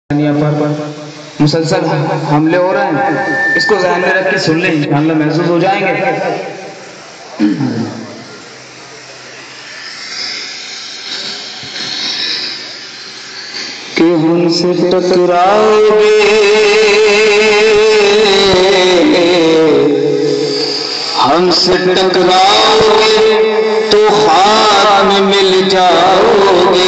पर मुसलसल हमले हो रहे हैं, इसको ध्यान में रख के सुन लें, इंशाअल्लाह महसूस हो जाएंगे। कि हमसे टकराओगे तो हाथ में मिल जाओगे।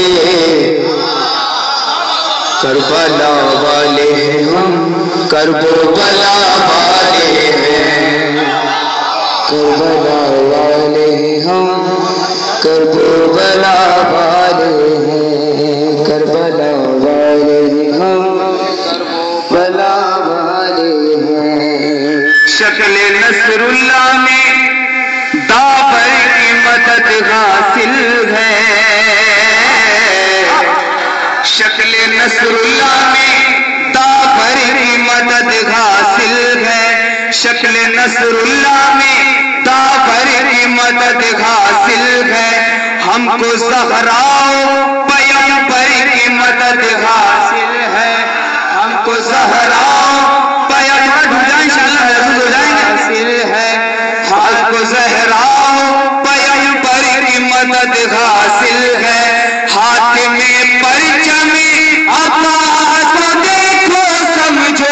करबला वाले हैं हम, करबला वाले हैं, करबला वाले हैं हम, करबला वाले हैं, करबला वाले हैं हम, करबला वाले हैं। शक्ल नसरुल्लाह में दाबर की मदद हासिल है, शक्ल नसरुल्लाह में दाबर की मदद हासिल है, शक्ल नसरुल्लाह में दाबर की मदद हासिल है। हमको ज़हराओ पैगंबर की मदद हासिल है, हमको ज़हराओ पैगंबर हो जाएंगे हासिल है, हमको ज़हराओ पैगंबर की मदद हासिल है। हाथ में परचम अब्बास को देखो समझो,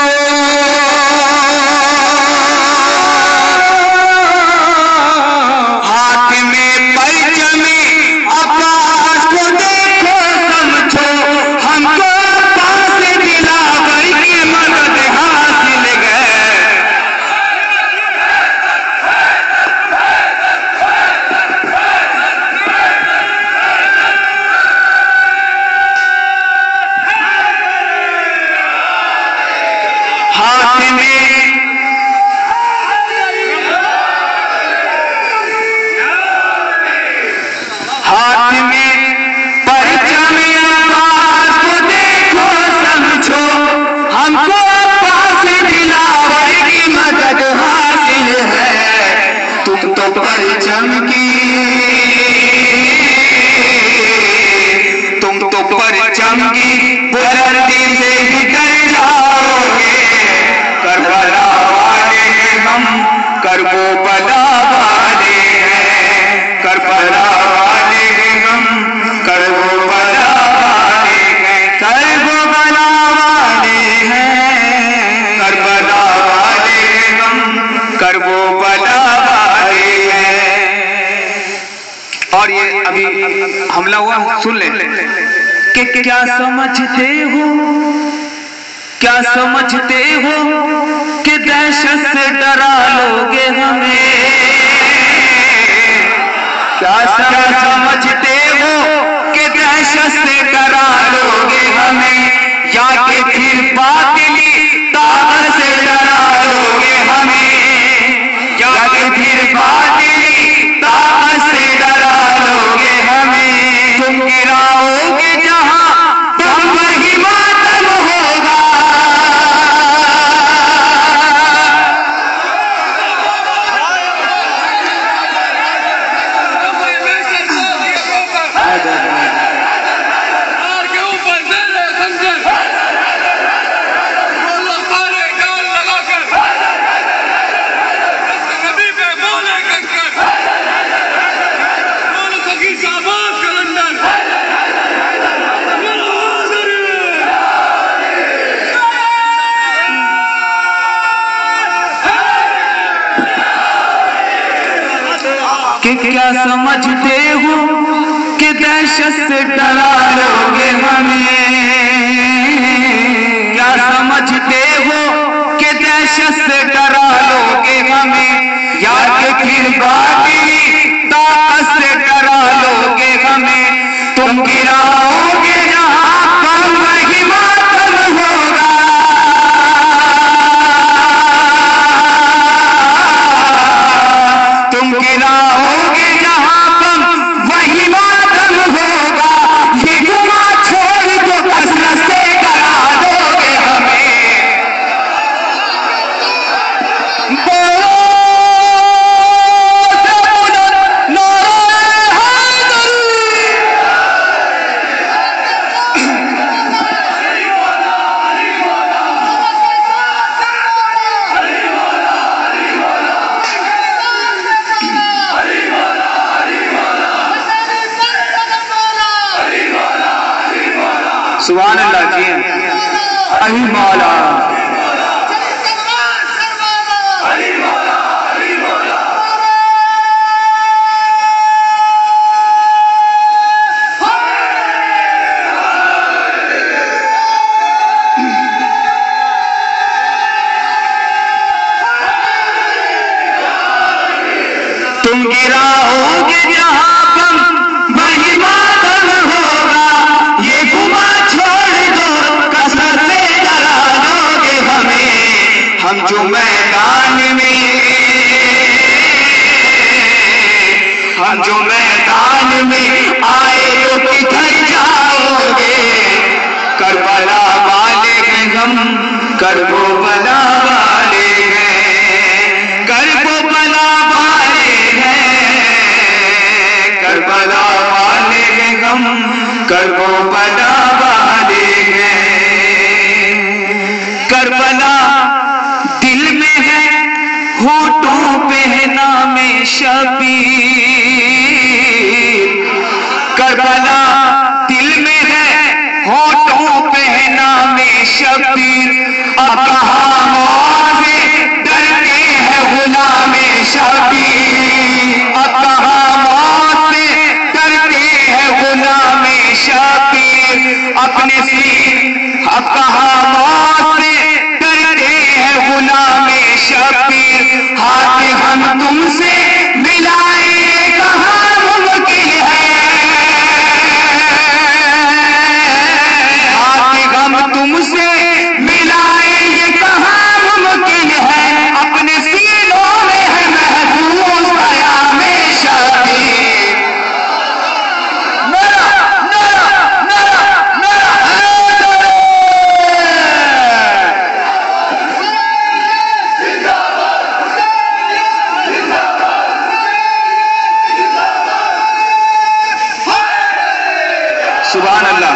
हाथ में परचम अब्बास को देखो समझो। हमको अब्बास दिलावर की मदद हासिल है। हाथ में परचम अब्बास को देखो समझो। हमको अब्बास दिलावर की मदद हासिल है। तुम तो परचम की, तुम तो परचम की बुलंदी से ही डर जाओगे। करबला वाले हैं हम, करबला वाले हैं, करबला वाले हैं हम, करबला वाले हैं, करबला वाले हैं, करबला वाले हैं हम, करबला वाले हैं। और ये अभी हमला हुआ, सुन ले कि क्या समझते हो, क्या समझते हो कि दहशत से डरा लोगे हमें। क्या समझते हो कि दहशत से डरा लोगे हमें, या कि फिर बातिली ताकत से डरा लोगे हमें, या कि फिर बातिली ताकत से डरा लोगे हमें। तुम गिराओगे जहां तुम वही मातम होगा, कि क्या समझते हो कि दहशत से डरा लोगे हमें। क्या समझते हो कि दहशत से डरा लोगे हमें, या कि फिर बातिली ताकत से डरा लोगे हमें। तुम गिराओगे जहां पर वही मातम होगा, तुम गिराओगे जहां पर वही मातम होगा। ये गुमा छोड़ दो, कसरत से डरा दोगे हमें। बोलो सुभान अल्लाह जी। अली मौला तुम गिराओगे जहां पर वही मातम होगा, ये गुमा छोड़ दो कसरत से डरा दोगे हमें। हम जो मैदान में आए तो किधर जाओगे। करबला वाले हैं हम, करबला वाले हैं, करबला वाले हैं, करबला वाले हैं हम, करबला वाले हैं। करबला दिल में है, होठों पे है नाम शबीर। करबला दिल में है, होठों पे है नाम शबीर। अब कहाँ मौत से डरते हैं गुलाम शबीर, अब कहाँ मौत से डरते हैं गुलाम शबीर। अपने सिर अब कहाँ मौत से डरते हैं गुलाम शबीर। हाथ हम तुमसे मिलाए कहाँ मुमकिन है, हाथ हम तुमसे मिलाए ये कहाँ मुमकिन है। अपने सीनों में है महफूज क़याम शबीर। मेरा मेरा मेरा मेरा सुभान अल्लाह।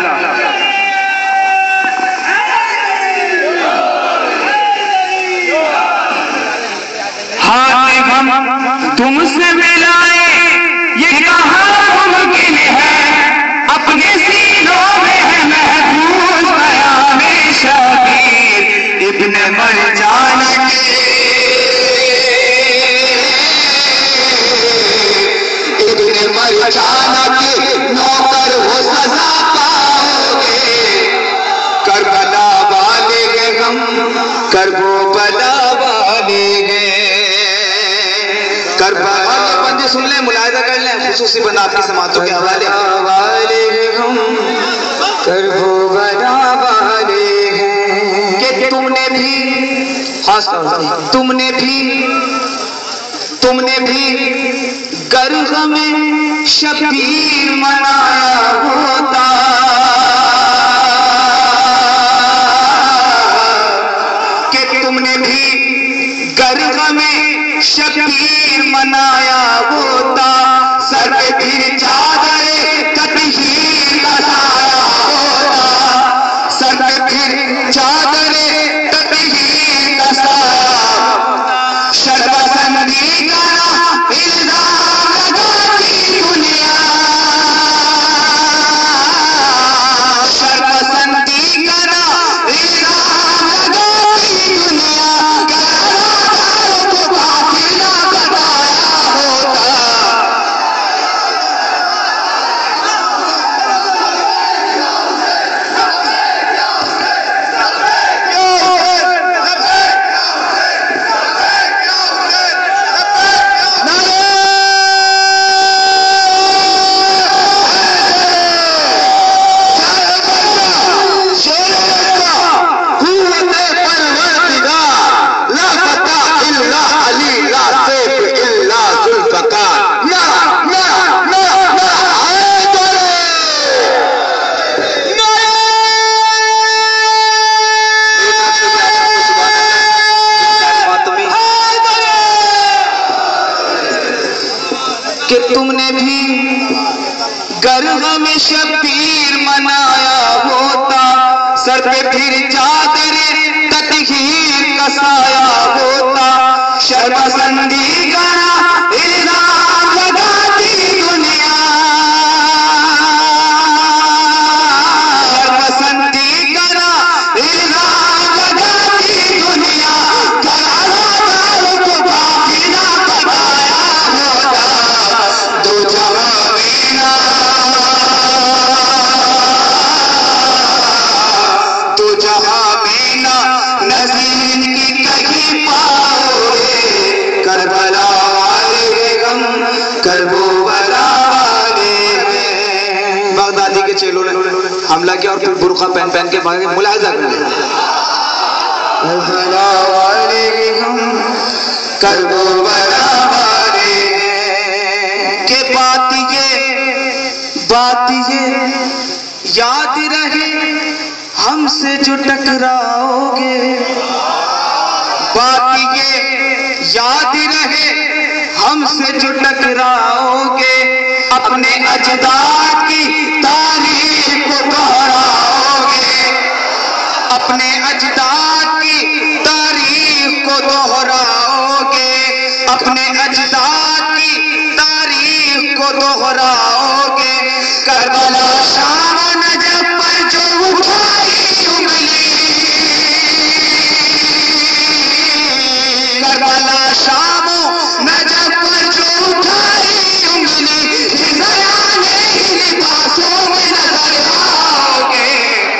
हाथ हम तुमसे मिलाए ये कहाँ मुमकिन है। अपने सीनों में है महफूज क़याम शबीर। इब्ने मरजान इब्ने मरजान के नौकर हो सजा पाओगे। करबला वाले हैं हम, करबला वाले हैं, करबला बंदे सुन लें, मुलाहिजा कर लें, खुसूसी बंदा आपकी समातों के हवाले वाले हैं हम, करबला वाले हैं। कि तुमने भी गर्ग में शबीर मनाया होता। कि तुमने भी गर्ग में शबीर मनाया होता। सर पे फिर चादरे तकहीर लगाया होता, सर पे फिर चादरे तकहीर लगाया। शर्मसंदी का इल्जाम लगाती दुनिया, शर्मसंदी का इल्जाम लगाती दुनिया। तो काफिला बताया होता। कि तुमने भी गर्ग में शबीर मनाया होता। सर पे फिर चादरे तकहीर कसाया होता। शर्मसंदी का इल्जाम लगाती दुनिया, शर्मसंदी मामला किया और फिर बुर्का पहन पहन के भागे। मुलाहिजा कर के बात ये याद रहे हमसे जो टकराओगे, बात ये याद रहे हमसे जो टकराओगे, अपने अजदाद की तारीख को दोहराओगे, अपने अजदाद की तारीख को दोहराओगे, अपने अजदाद की तारीख को दोहराओगे। करबला शाम नजफ पर जो उठाई उंगली, करबला शाम नजफ पर जो उठाई उंगली, हिज़राने लिबासों में नजर आओगे।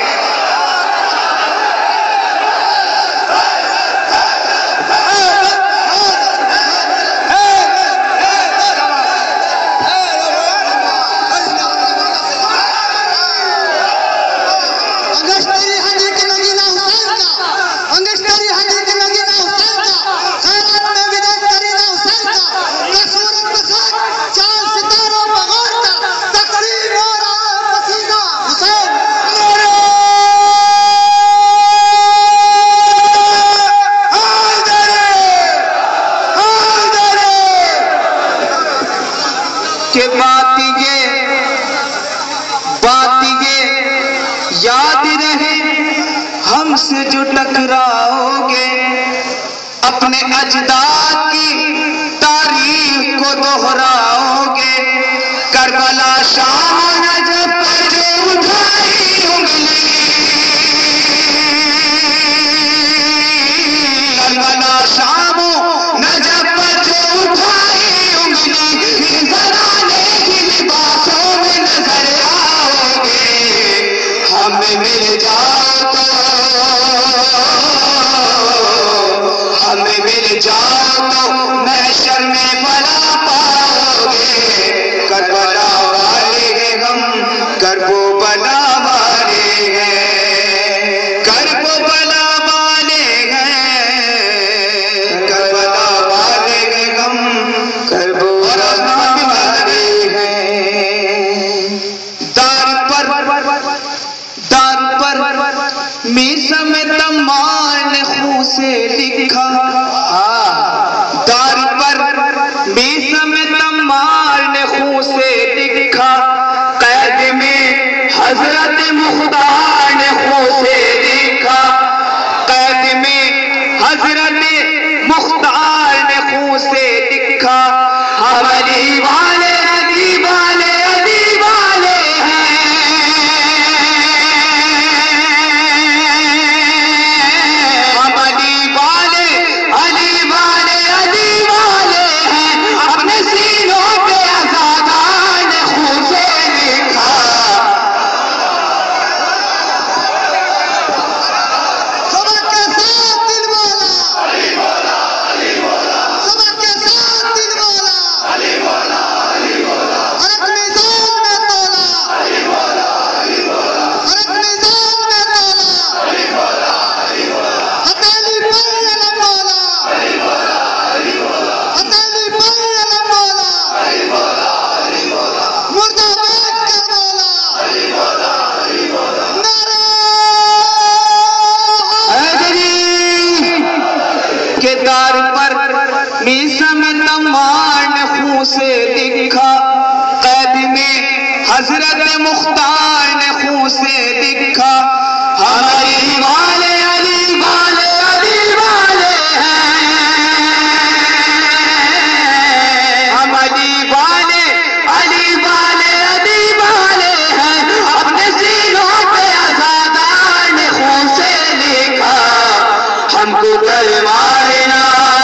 के बात ये याद रहे हमसे जो टकराओगे, अपने अजदाद की तारीख को दोहराओगे। करबला शाम नजफ पर जो उठाई उंगली, करबला शाम नजफ पर जो उठाई उंगली, हिज़राने की लिबासों में नजर आओगे। हमें मिल जाओ तो, हमें मिल जाओ तो महशर में भला पाओगे। करबला वाले हैं हम, करबो बला वाले हैं, करबो बला वाले हैं, करबला वाले हैं हम, करबो बला वाले हैं। दार पर मीसा में तमाम ने खून से लिखा, दार पर मीसा में तमाम ने खून से लिखा, कैद में हजरत मुख्तार ने खून से लिखा, कैद में हजरत मुख्तार ने खून से लिखा। हमारी वाले अली वाले अली वाले हैं, हमारी वाले अली वाले अली वाले हैं, अपने सीनों पे आज़ादार ने खून से लिखा। सबक के साथ दिल वाला अली वाला, अली वाला, सबक के साथ दिल वाला अली वाला, अली वाला, हरक निज़ाम में तोला अली वाला, अली वाला, हरक निज़ाम में तोला अली वाला, अली वाला, हथेली पर अलम वाला अली वाला, अली वाला, हथेली पर अलम वाला अली वाला, अली वाला, मुर्दाबाद करबला अली वाला, अली वाला, नारे हैदरी। के दार पर मीसा में तमाम ने खून से लिखा, कैद में हजरत मुख्तार ने खून से लिखा। हमारी वाले अली वाले अली वाले हैं, हमारी वाले अली वाले अली वाले हैं, अपने सीनों पे आज़ादार ने खून से लिखा। हमको कर मारना,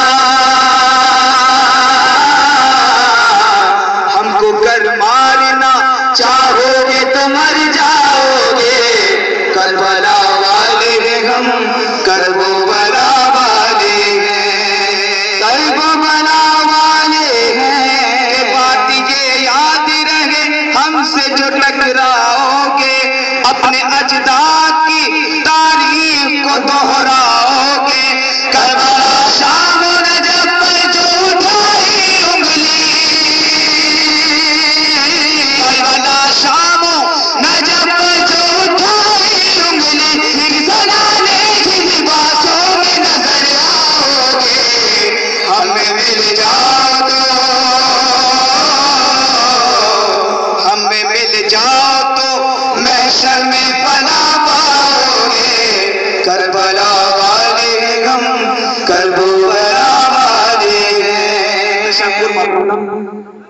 हमको कर मारना चाहोगे तो मर जाओगे। करबला वाले हैं हम, करबो बला वाले हैं, करबो बला वाले हैं। बात ये याद रहे हमसे जो टकराओगे, अपने आपको मालूम ना